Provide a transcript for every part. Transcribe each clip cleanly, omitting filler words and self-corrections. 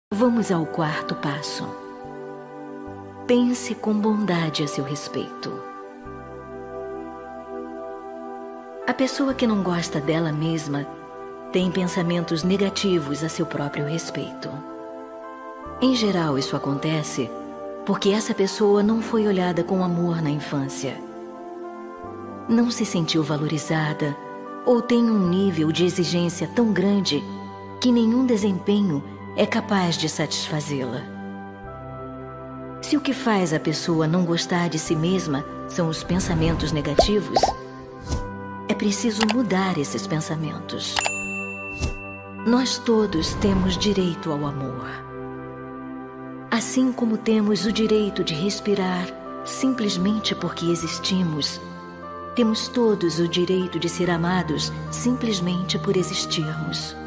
Vamos ao quarto passo. Pense com bondade a seu respeito. A pessoa que não gosta dela mesma tem pensamentos negativos a seu próprio respeito. Em geral, isso acontece porque essa pessoa não foi olhada com amor na infância. Não se sentiu valorizada ou tem um nível de exigência tão grande que nenhum desempenho é capaz de satisfazê-la. Se o que faz a pessoa não gostar de si mesma são os pensamentos negativos, é preciso mudar esses pensamentos. Nós todos temos direito ao amor. Assim como temos o direito de respirar simplesmente porque existimos, temos todos o direito de ser amados simplesmente por existirmos.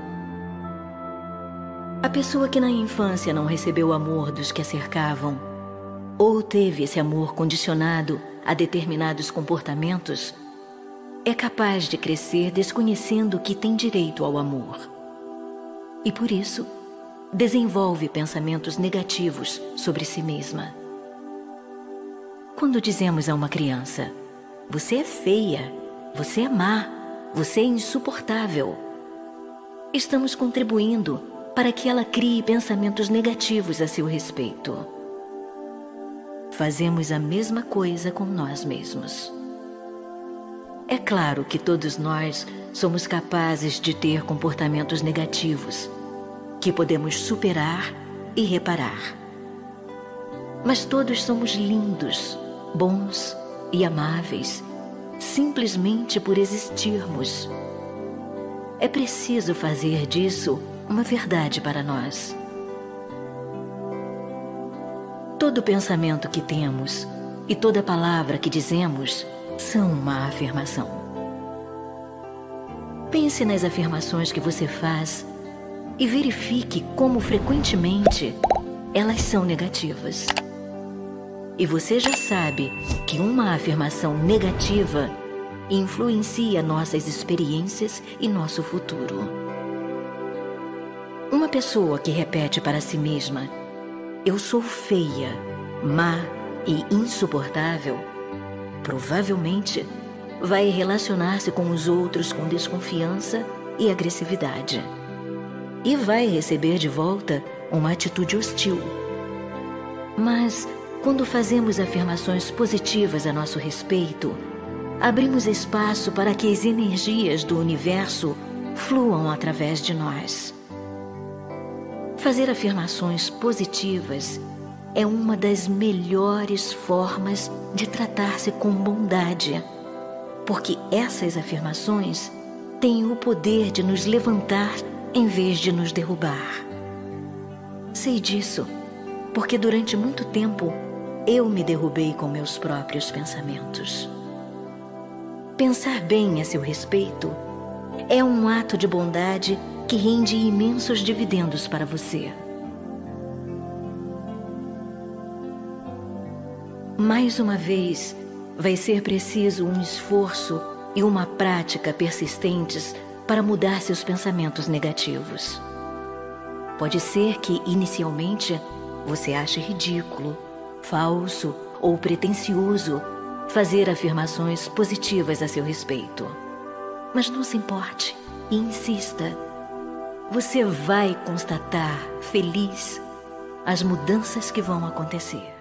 A pessoa que na infância não recebeu o amor dos que a cercavam, ou teve esse amor condicionado a determinados comportamentos, é capaz de crescer desconhecendo que tem direito ao amor. E por isso, desenvolve pensamentos negativos sobre si mesma. Quando dizemos a uma criança, "Você é feia, você é má, você é insuportável", estamos contribuindo para que ela crie pensamentos negativos a seu respeito. Fazemos a mesma coisa com nós mesmos. É claro que todos nós somos capazes de ter comportamentos negativos, que podemos superar e reparar. Mas todos somos lindos, bons e amáveis, simplesmente por existirmos. É preciso fazer disso uma verdade para nós. Todo pensamento que temos e toda palavra que dizemos são uma afirmação. Pense nas afirmações que você faz e verifique como frequentemente elas são negativas. E você já sabe que uma afirmação negativa influencia nossas experiências e nosso futuro. Uma pessoa que repete para si mesma, "Eu sou feia, má e insuportável", provavelmente vai relacionar-se com os outros com desconfiança e agressividade. E vai receber de volta uma atitude hostil. Mas, quando fazemos afirmações positivas a nosso respeito, abrimos espaço para que as energias do universo fluam através de nós. Fazer afirmações positivas é uma das melhores formas de tratar-se com bondade, porque essas afirmações têm o poder de nos levantar em vez de nos derrubar. Sei disso, porque durante muito tempo eu me derrubei com meus próprios pensamentos. Pensar bem a seu respeito é um ato de bondade que rende imensos dividendos para você. Mais uma vez, vai ser preciso um esforço e uma prática persistentes para mudar seus pensamentos negativos. Pode ser que, inicialmente, você ache ridículo, falso ou pretensioso fazer afirmações positivas a seu respeito. Mas não se importe e insista. Você vai constatar, feliz, as mudanças que vão acontecer.